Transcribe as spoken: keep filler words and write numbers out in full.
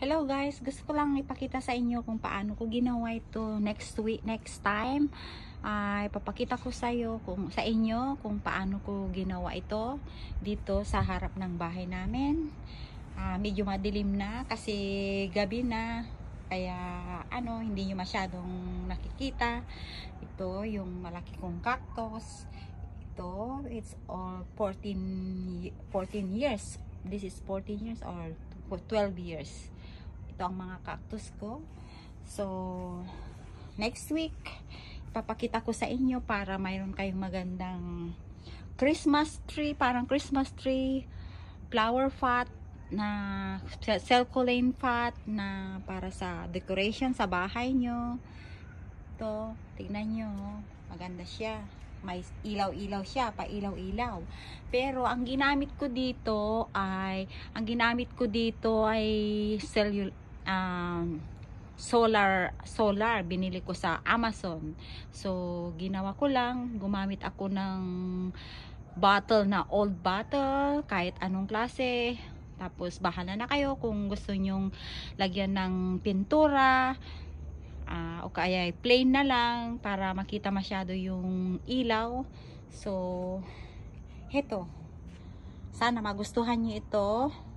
Hello guys, gusto ko lang ipakita sa inyo kung paano ko ginawa ito next week, next time. Ay, uh, ipapakita ko sa iyo kung sa inyo kung paano ko ginawa ito dito sa harap ng bahay namin. Uh, medyo madilim na kasi gabi na. Kaya ano, hindi niyo masyadong nakikita. Ito yung malaki kong cactus. Ito, it's all fourteen years. This is fourteen years or twelve years. Ito ang mga cactus ko. So, next week, ipapakita ko sa inyo para mayroon kayong magandang Christmas tree, parang Christmas tree, flower pot, na succulent pot, na para sa decoration sa bahay nyo. Ito, tignan nyo, maganda siya. May ilaw-ilaw siya, pa ilaw-ilaw. Pero ang ginamit ko dito ay ang ginamit ko dito ay cellul um, solar solar binili ko sa Amazon. So ginawa ko lang, gumamit ako ng bottle na old bottle, kahit anong klase. Tapos bahala na kayo kung gusto nyong lagyan ng pintura. Uh, o kaya plain na lang para makita masyado yung ilaw. So, heto. Sana magustuhan niyo ito.